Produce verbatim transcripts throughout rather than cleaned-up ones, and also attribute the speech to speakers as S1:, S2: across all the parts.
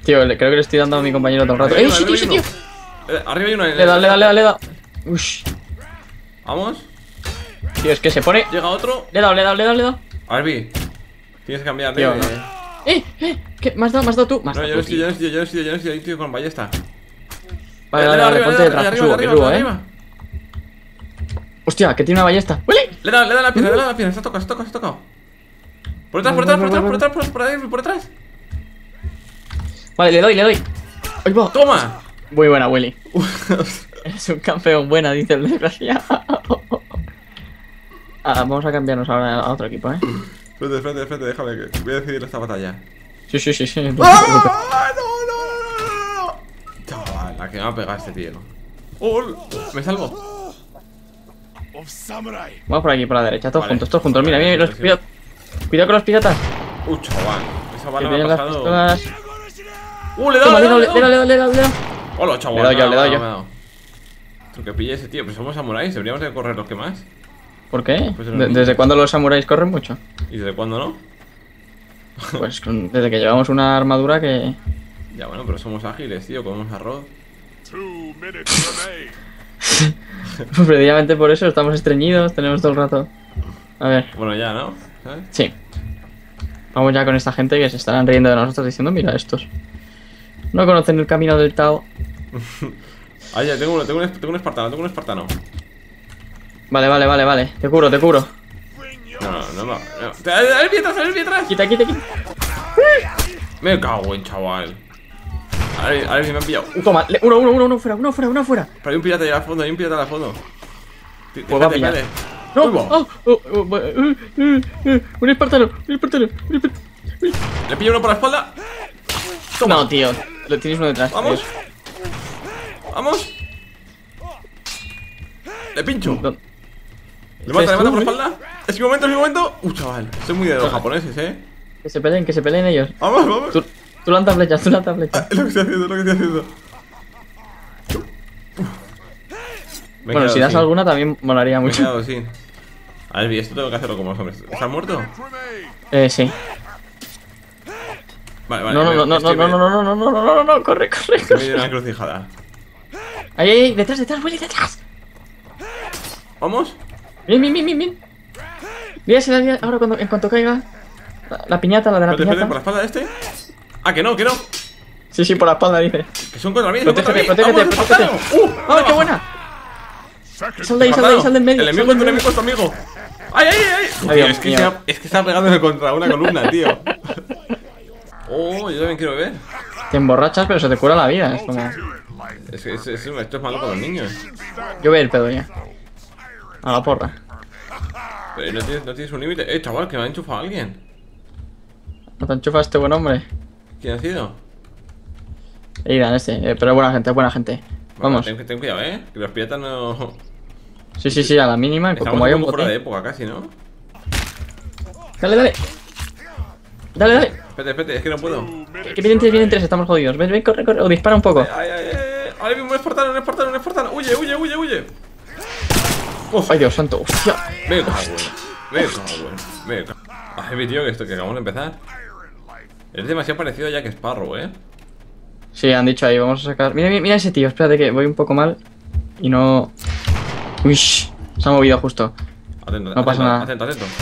S1: Tío, le- creo que le estoy dando a mi compañero todo el rato. ¡Eh, sí, tío, sí, tío!
S2: Eh, arriba hay uno.
S1: Le da, le da, le da, le da. Ush.
S2: Vamos.
S1: Tío, es que se pone.
S2: Llega otro.
S1: Le he dado, le he dado, le he dado, le he dado.
S2: Arby, tienes que cambiar de.
S1: Tío, no. ¡Eh, eh! ¿Qué? ¿Me has dado, me has dado tú? Me has
S2: No,
S1: dado
S2: yo no
S1: tú,
S2: estoy, yo
S1: tío.
S2: no estoy, yo no estoy, yo no estoy, yo no estoy, tío, con ballesta.
S1: Vale,
S2: Eh,
S1: vale, vale,
S2: arriba,
S1: ponte
S2: le
S1: detrás,
S2: da,
S1: que
S2: arriba,
S1: subo, que
S2: arriba,
S1: subo, eh.
S2: arriba.
S1: Hostia, que tiene una ballesta. ¡Huele!
S2: Le da, le da la pierna, le da la pierna, se ha tocado, se ha tocado, se ha tocado. Por detrás, por detrás, por detrás, por detrás, por detrás, por detrás.
S1: Vale, le doy, le doy. ¡Ahí va!
S2: ¡Toma!
S1: Muy buena, Willy. Eres un campeón buena, dice el desgraciado. Ah, vamos a cambiarnos ahora a otro equipo, eh.
S2: Espérate, espérate, espérate, déjame que voy a decidir esta batalla.
S1: Sí, sí, sí, sí. No te
S2: ¡Ah!
S1: preocupes.
S2: ¡No, no, no, no, no! Chaval, la que me va a pegar este tío. ¡Oh! Me salvo.
S1: Vamos por aquí, por la derecha, todos
S2: Vale.
S1: juntos, todos juntos. Mira, mira, los
S2: Sí, sí.
S1: cuidado. Cuidado con los piratas.
S2: Uh, chaval. Esa
S1: Que
S2: bala me
S1: tienen
S2: ha
S1: las
S2: pasado.
S1: pistolas.
S2: ¡Uh, le he
S1: Toma,
S2: dado,
S1: le
S2: le
S1: he
S2: he
S1: dado,
S2: dado!
S1: le he dado, le he dado, le he dado.
S2: Hola, chaval.
S1: Le he dado yo,
S2: me
S1: le he dado yo.
S2: me ha dado. Tú que pille ese tío, pues somos samuráis, deberíamos de correr los que más.
S1: ¿Por qué?
S2: Pues
S1: De-
S2: los
S1: ¿Desde
S2: niños.
S1: cuándo los samuráis corren mucho?
S2: ¿Y desde cuándo no?
S1: Pues con- desde que llevamos una armadura que...
S2: Ya bueno, pero somos ágiles, tío, comemos arroz.
S1: Pues precisamente por eso estamos estreñidos, tenemos todo el rato... A ver,
S2: Bueno, ya, ¿no? ¿Sabes?
S1: sí. Vamos ya con esta gente que se estarán riendo de nosotros diciendo, mira estos. No conocen el camino del Tao.
S2: Ah, ya, tengo uno, tengo un, tengo un espartano, tengo un espartano.
S1: Vale, vale, vale, vale. Te curo, te curo.
S2: No, no, no, no. no. ¡Dale pie atrás, dale pie atrás!
S1: Quita, quita, quita.
S2: Me cago en chaval. A ver, a ver si me han pillado. Uf,
S1: Toma, le- uno, uno, uno, uno fuera, uno fuera, uno fuera.
S2: pero hay un pirata allá al fondo, hay un pirata al fondo. T-
S1: Pues va a
S2: espérate,
S1: pillar.
S2: espérate.
S1: No,
S2: Uy, va.
S1: oh, oh, oh, eh, eh, eh, un espartano, un espartano, un espartano.
S2: Le pillo uno por la espalda. Toma.
S1: No, tío, lo tienes uno detrás.
S2: Vamos.
S1: Dios.
S2: Vamos. Le pincho.
S1: ¿Dónde?
S2: Le mata, le mata por la
S1: ¿Eres tú,
S2: espalda. Es mi momento, es mi momento. Uh, chaval. Soy muy de los japoneses, eh.
S1: Que se peleen, que se peleen ellos.
S2: Vamos, vamos.
S1: Tú, tú lanzas flechas, tú lanzas flechas.
S2: Es lo que estoy haciendo, es lo que estoy haciendo. Me he
S1: Bueno,
S2: quedado
S1: si das
S2: sin.
S1: alguna también molaría
S2: Me he
S1: mucho.
S2: quedado sin. A ver, esto tengo que hacerlo como los hombres. ¿Estás muerto?
S1: Eh, sí.
S2: Vale, vale.
S1: No, no,
S2: me-
S1: no, no,
S2: estoy
S1: no, no,
S2: medio-
S1: no, no, no, no, no, no, no, corre, corre,
S2: estoy medio
S1: corre.
S2: en una encrucijada.
S1: Ahí, ahí, ahí, detrás, detrás, Willy, detrás.
S2: ¿Vamos?
S1: Bien, bien, bien, bien, bien. Mira si la lía ahora cuando, en cuanto caiga la, la piñata, la de la
S2: Espérate, espérate, por la
S1: piñata.
S2: espalda de este. Ah, que no, que no.
S1: Sí, sí, por la espalda, dice.
S2: Que son contra mí, son contra mí.
S1: Protégete, protégete,
S2: ¡Vamos,
S1: protégete.
S2: espartano! ¡Uh!
S1: ¡Ah, qué buena! Sal de ahí, sal de ahí, sal del medio.
S2: El enemigo
S1: sal
S2: es tu
S1: del
S2: enemigo, es tu amigo. ¡Ay, ay, ay!
S1: Ay,
S2: Tío,
S1: Dios
S2: es, que
S1: mío.
S2: está, es que está pegándome contra una columna, tío. Oh, yo también quiero ver.
S1: medio. Te emborrachas, pero se te cura la vida. Es como...
S2: Es que es- es- esto es malo con los niños.
S1: Yo voy a ir pedo ya. A la porra.
S2: Pero no tienes, no tienes un límite. Eh, chaval, que me ha enchufado alguien.
S1: No te enchufas este buen hombre.
S2: ¿Quién ha sido?
S1: Aidan, ese. Eh, pero es buena gente, es buena gente. Vamos.
S2: Ten, ten cuidado, eh. Que los piratas no.
S1: Sí, sí, sí, a la mínima.
S2: Estamos
S1: Como hay
S2: un
S1: un
S2: poco fuera de
S1: bote.
S2: época casi, ¿no?
S1: Dale, dale. Dale, dale.
S2: Espérate, espérate, es que no puedo.
S1: Que vienen tres, vienen tres, estamos jodidos. Ven, ven, corre, corre. O dispara un poco.
S2: Ay, ay, ay. Ahora mismo un espartano, un espartano, un espartano. Huye, huye, huye, huye. Uf,
S1: Ay, Dios santo. Hostia.
S2: me cago en. Me cago en. Me cago. Ay, mi tío, que esto que acabamos de empezar. Es demasiado parecido a Jack Sparrow, eh.
S1: Sí, han dicho ahí, vamos a sacar. Mira, mira, mira ese tío, espérate que voy un poco mal. Y no. Uy, se ha movido justo.
S2: Atento,
S1: No pasa
S2: atento,
S1: nada.
S2: Atento, atento.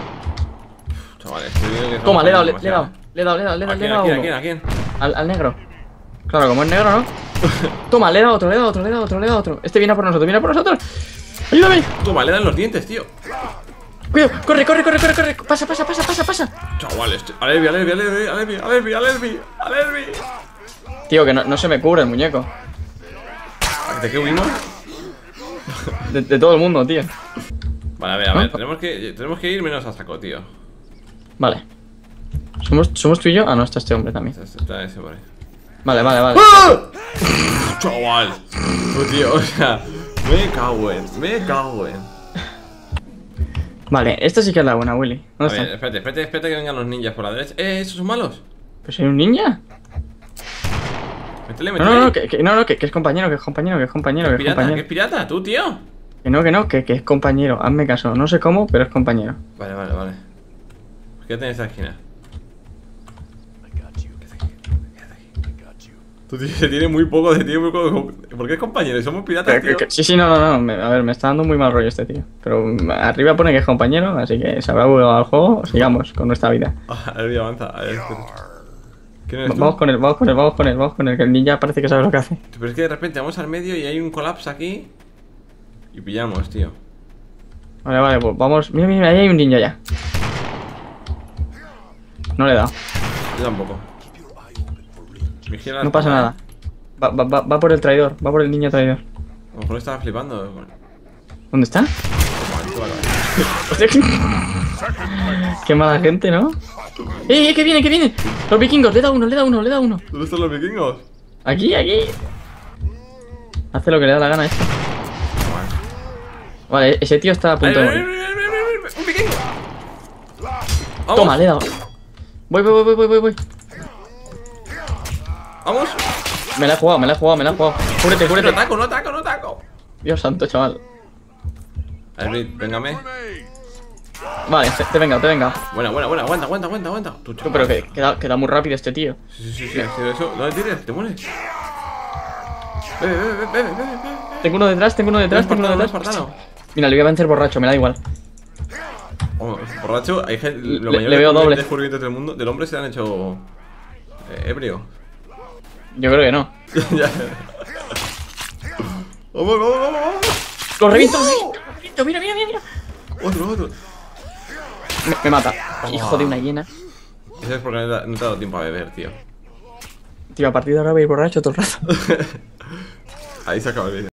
S2: Uf, chavales, estoy viendo que
S1: Toma,
S2: estamos
S1: le he dado, le,
S2: haciendo
S1: le he dado.
S2: demasiado.
S1: Le he dado, le he dado, le he
S2: ¿A
S1: dado, le
S2: quién,
S1: he
S2: a
S1: dado.
S2: quién, a
S1: uno.
S2: quién, a quién?
S1: Al, al negro. Claro, como es negro, ¿no? Toma, le he dado otro, le he dado otro, le he dado otro, le he dado otro. Este viene a por nosotros, viene a por nosotros. ¡Ayúdame!
S2: Toma, le dan los dientes, tío.
S1: Cuidado, corre, corre, corre, corre, corre. Pasa, pasa, pasa, pasa, pasa.
S2: Chavales, Alerbi, Alerbi, Alerbi, Alerbi, Alerbi, Alerbi, Alerbi.
S1: Tío, que no, no se me cubre el muñeco.
S2: ¿De qué huimos?
S1: De, de todo el mundo, tío.
S2: Vale, a ver, a ver,
S1: ¿Ah?
S2: tenemos que, tenemos que ir menos a saco, tío.
S1: Vale. ¿Somos, ¿Somos tú y yo? Ah, no, está este hombre también.
S2: Está, está ese por ahí.
S1: Vale, vale, vale.
S2: Chaval. Oh, tío, o sea, me cago en, me cago en.
S1: Vale, esta sí que es la buena, Willy.
S2: A
S1: ¿Dónde
S2: ver,
S1: está?
S2: espérate, espérate, espérate que vengan los ninjas por la derecha. Eh, ¿esos son malos?
S1: ¿Pues hay un ninja?
S2: Métele,
S1: No,
S2: métele.
S1: no, no, que, que- no, no, que, que es compañero, que es compañero, que es compañero, que es
S2: ¿Pirata? ¿Qué es
S1: compañero.
S2: pirata? ¿Tú, tío?
S1: Que no, que no, que, que es compañero. Hazme caso. No sé cómo, pero es compañero.
S2: Vale, vale, vale. Quédate en esta esquina. Quédate aquí, quédate aquí. Tú tío, se tiene muy poco de tiempo. ¿Por qué es compañero? Somos piratas, tío.
S1: Sí, sí, no, no, no. me- A ver, me está dando muy mal rollo este tío. Pero mm, arriba pone que es compañero, así que se habrá jugado al juego. Sigamos con nuestra vida.
S2: Ah, el día avanza. A ver, espera. ¿Quién eres
S1: Va-
S2: tú?
S1: Vamos con él, vamos con él, vamos con él, vamos con él. Que el ninja parece que sabe lo que hace.
S2: Pero es que de repente vamos al medio y hay un colapso aquí. Y pillamos, tío.
S1: Vale, vale, pues vamos. Mira, mira, ahí hay un ninja ya. No le he dado.
S2: Yo tampoco. Vigila la
S1: No pasa
S2: espada,
S1: nada. Va, va, va, va por el traidor, va por el niño traidor.
S2: ¿eh? A lo mejor estaba flipando. Bueno,
S1: ¿Dónde está?
S2: toma, tú la cabeza.
S1: Hostia, qué... qué mala gente, ¿no? ¡Eh, eh, que viene, que viene! Los vikingos, le da uno, le da uno, le da uno.
S2: ¿Dónde están los vikingos?
S1: Aquí, aquí. Hace lo que le da la gana a este. Vale, ese tío está a punto de
S2: ¡Ay, ay,
S1: morir.
S2: ay, ay, ay, ay! ¡Un vikingo! ¡Vamos!
S1: Toma, le he dado. Voy, voy, voy, voy, voy, voy.
S2: ¡Vamos!
S1: Me la he jugado, me la he jugado, me la he jugado. Cúbrete,
S2: ¡No
S1: cúbrete.
S2: ataco, no ataco, no ataco!
S1: Dios santo, chaval.
S2: A ver, Brit, véngame.
S1: Vale, te, te venga, te venga.
S2: Buena, buena, buena, aguanta, aguanta, aguanta, aguanta. Tú,
S1: Tú, pero que queda, queda muy rápido este tío.
S2: Sí, sí, sí, sí, sí, eso. No le tires, te mueres. Bebe, bebe, bebe, bebe, bebe.
S1: Tengo uno detrás, tengo uno detrás, tengo uno
S2: Espartano,
S1: detrás.
S2: espartano.
S1: Mira, le voy a vencer borracho, me da igual.
S2: Oh, borracho, hay gente. Lo
S1: Le-
S2: mayor
S1: le veo
S2: descubrimiento-
S1: doble.
S2: descubrimientos del mundo, del hombre se han hecho. Eh, ebrio.
S1: Yo creo que no.
S2: Ya. Vamos, vamos, vamos, vamos.
S1: ¡Lo reviento!
S2: ¡Uh!
S1: ¡Lo reviento! ¡Mira, mira, mira! mira!
S2: Otro, otro.
S1: Me, me mata. Hijo de una hiena.
S2: Eso es porque no te, no te ha dado tiempo a beber, tío.
S1: Tío, a partir de ahora voy a ir borracho todo el rato.
S2: Ahí se acaba el vídeo.